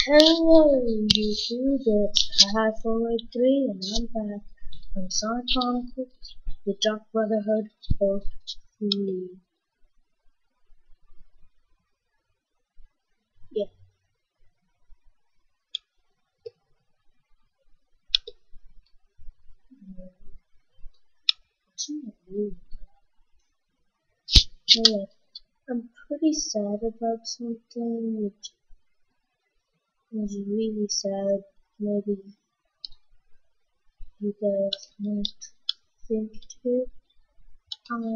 Hello, YouTube. It's Hi483 and I'm back on Sonic Chronicles: The Dark Brotherhood Part 3. Yeah. Anyway, I'm pretty sad about something which is really sad. Maybe you guys might think too. I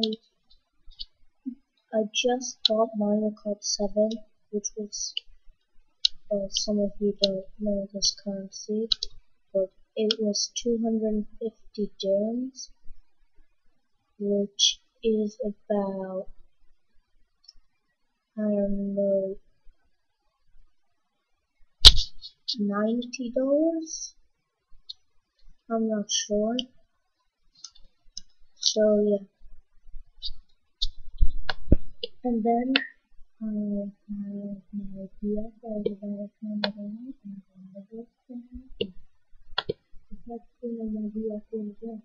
I just bought Mario Kart 7, which was some of you don't know this currency, but it was 250 dirhams, which is about, I don't know, $90? I'm not sure. So yeah, and then I have my idea for the development and the book thing. That's been an idea for the book.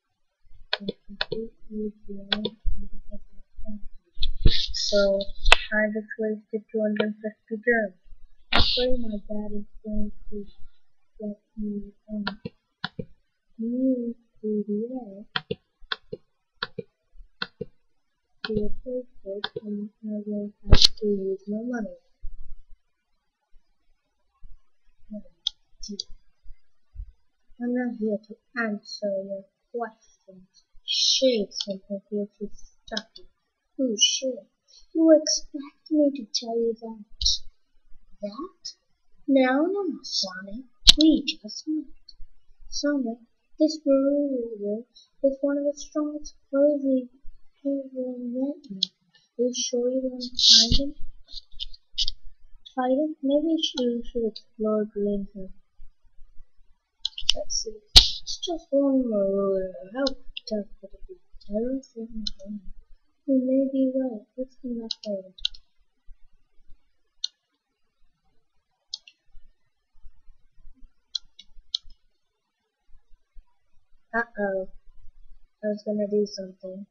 So I just wasted 250 dirhams. Hopefully my dad is going to get me a new 3DS to replace it, and I will have to use my money. I'm not here to answer your questions. Shade something here to stop you. Oh shit. You expect me to tell you that? That? No, Sonic. We just met. Sonic, this Baruler is one of the strongest foes we've ever met. Are you sure you want to find him? Fight him? Maybe you should explore Greenhill. Let's see. It's just one Baruler. How tough would it be? I don't think so. You may be right. Let's go back there. Uh-oh. I was gonna do something.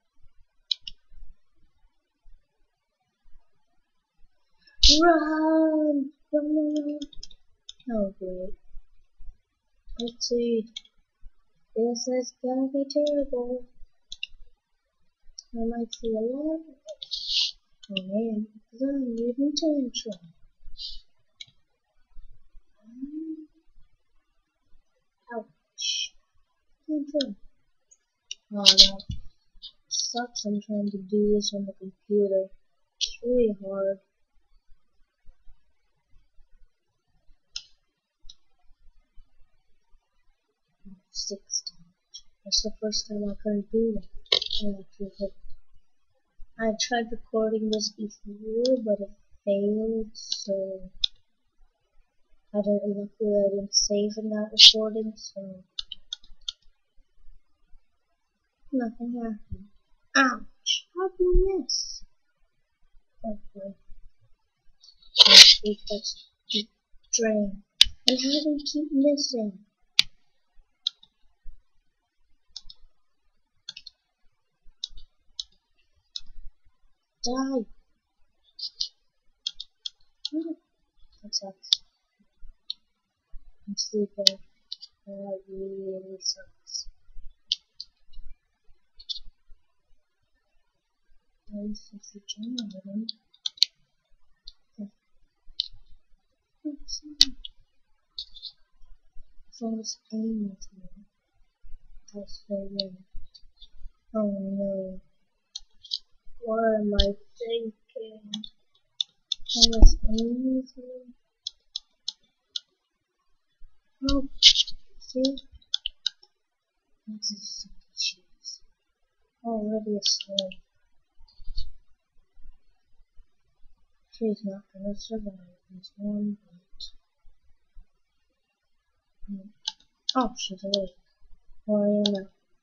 Run! Run! Oh, great. Let's see. This is gonna be terrible. I might see a lot of it. Oh man, because I'm leaving tantrum. Ouch. Tantrum. Oh, that sucks. I'm trying to do this on the computer. It's really hard. 6 times. That's the first time I couldn't do that. I actually hit. I tried recording this before, but it failed, so luckily I didn't save in that recording, so nothing happened. Ouch! How'd you miss? Okay. I think that's drain. And how do you keep missing? Die! Oh, that sucks. I'm sleeping. That really sucks. At least it's a generator. So it's aiming at me. That's so weird. Oh no. What am I thinking? I was aiming at me. Oh, see? This is some cheese. Already asleep. She's not gonna survive this one bite. Oh, she's awake. Where are you now?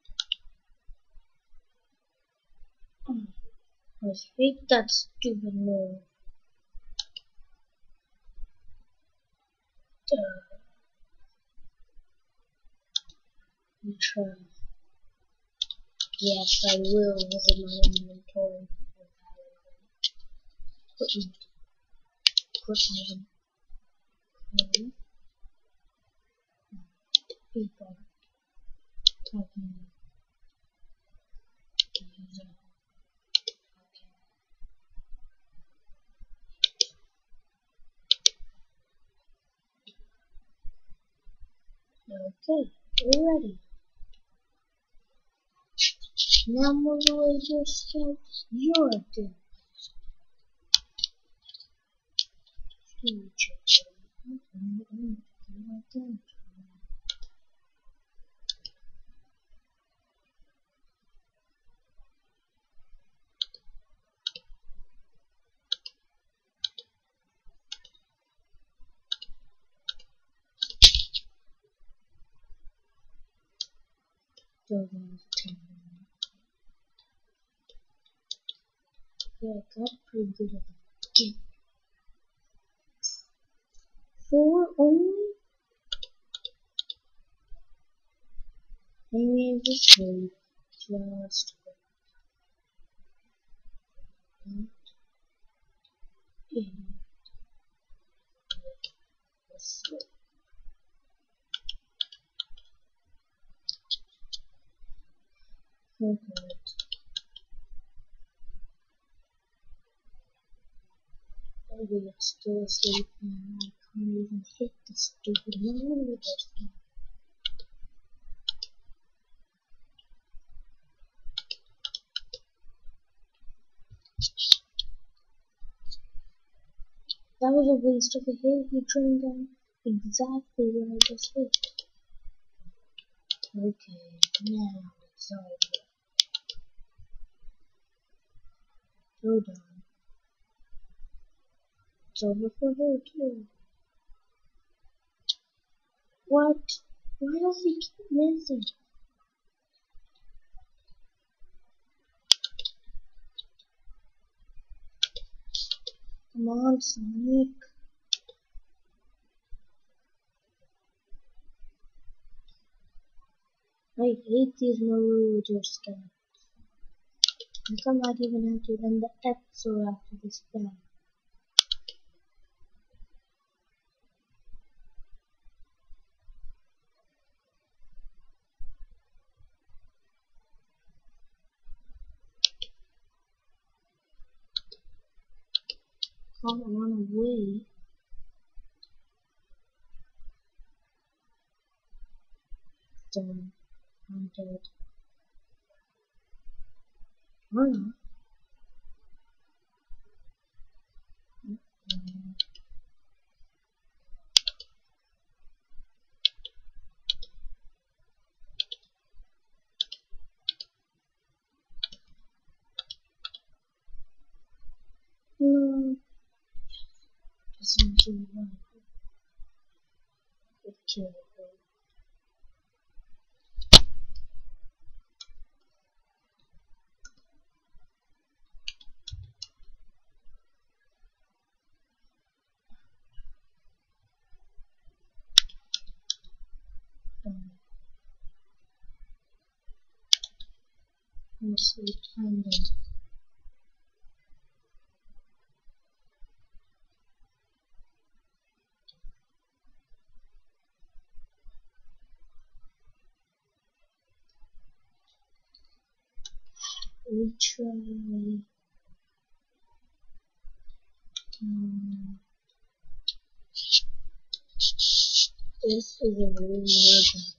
I hate that stupid move. Try. Yes, I will visit my inventory. Equipment. Equipment. Okay. People. Talking. User. Okay, we're ready. Now move away to scout your turn. Future. Yeah, I got pretty good at it. 4 only? Maybe just wait. Just wait. Okay. Maybe it's still asleep and I can't even hit the stupid one with this thing. That was a waste of a hit. He trained down exactly where I just hit. Okay, now it's over. Go down. It's over for her too. What? Why does he keep missing? Come on, Sonic. I hate these Naruto scams. I might even have to end the episode after this battle. Can't run away. Done. I'm dead. Or not. No. Doesn't do one. Kill her. Mostly tandem. We try. This is a really hard one.